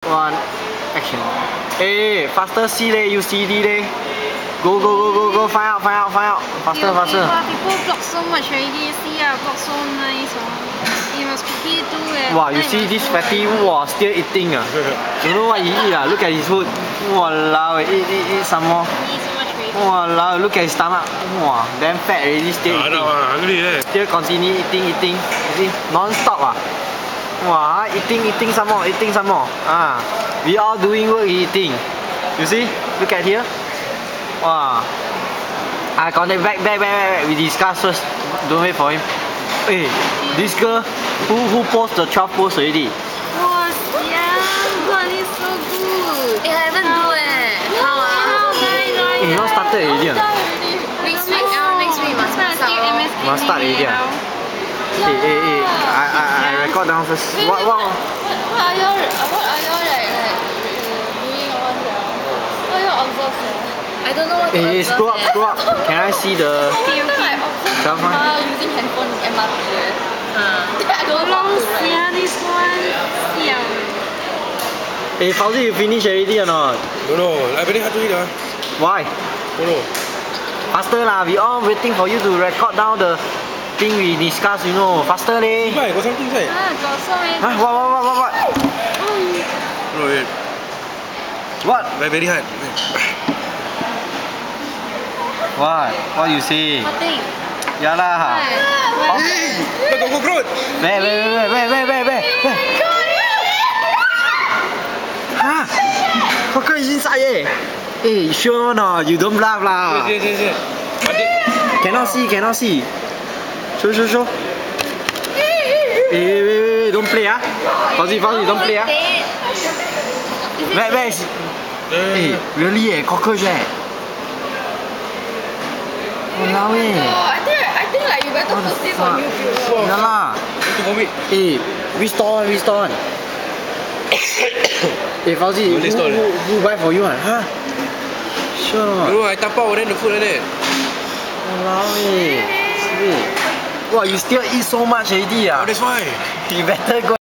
1, action. Hey, faster C leh, you CD leh. Go, find out. Faster. People block so much already. See, block so nice. You must quickly do it. Wow, you see this fatty, wow, still eating. You know what he eat? Look at his food. Walao, eat some more. He eat so much already. Walao, look at his stomach. Wow, damn fat already, still eating. Hungry. Still continue eating. You see, non-stop. Wow, eating some more. We all doing work, he eating. You see? Look at here. Wow. I contact back. We discuss first. Don't wait for him. Hey, this girl who post the 12 posts already? Wow, yeah, God, it's so good. I haven't do it. How? You not started already? Next week must start. Must start already. Hey, I record down first. What are y'all like doing on there? What are y'all observe? I don't know what to observe. Scroll up. Can I see the... I observe using handphone in MRT. I don't know what to write. This one. Hey, Fauzi, you finish already or not? Don't know. I very hard to eat. Why? Don't know. Faster lah. We all waiting for you to record down the thing we discuss. You know, faster leh. Why? Got something inside? Got so many. Huh? What? No, wait. What? Very hard. What you say? Nothing. Ya lah. Look, cockroach. Where? Huh? Cockroach is inside eh? Hey, sure or not? You don't bluff lah. Yes. Cannot see. Show. Hey, don't play Fauzi, don't play Where is? Hey, really cockroach Walao I think like you better post this on YouTube. Ya lah. Hey, which store one? Hey Fauzi, who buy for you Huh? Sure or not? No, I tap out then the food like that. Walao Wow, you still eat so much already Oh, that's why. You better go